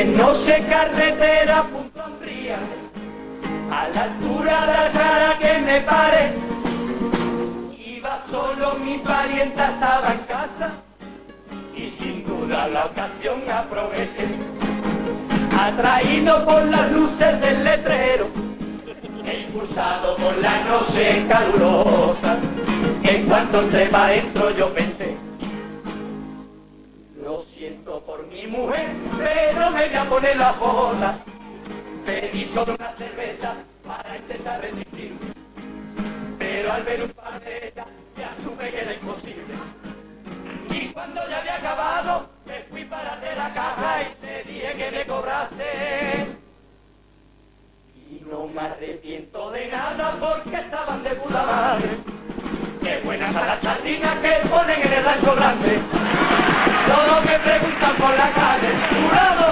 que no sé carretera, punto Ambría, a la altura de la cara que me pare. Iba solo, mi parienta estaba en casa y sin duda la ocasión aproveché. Atraído por las luces del letrero e impulsado por la noche calurosa, en cuanto entré para adentro yo pensé: lo siento por mi mujer, pero me voy a poner la bola. Pedí solo una cerveza para intentar resistir, pero al ver un par de ellas ya supe que era imposible. Y cuando ya había acabado, me fui para de la caja y te dije que me cobraste. Y no me arrepiento de nada porque estaban de puta madre. Qué buenas a las sardinas que ponen en el rancho grande. Todos me preguntan por la calle, jurado.